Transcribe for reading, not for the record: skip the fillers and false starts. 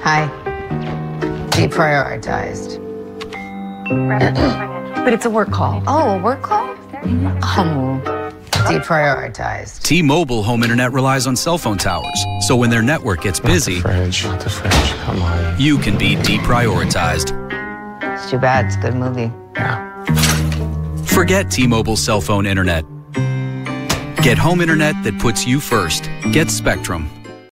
Hi. Deprioritized. But it's a work call. Oh, a work call? Deprioritized. T-Mobile home internet relies on cell phone towers, so when their network gets busy, Not the fridge, come on. you can be deprioritized. It's too bad. It's a good movie. Yeah. Forget T-Mobile cell phone internet. Get home internet that puts you first. Get Spectrum.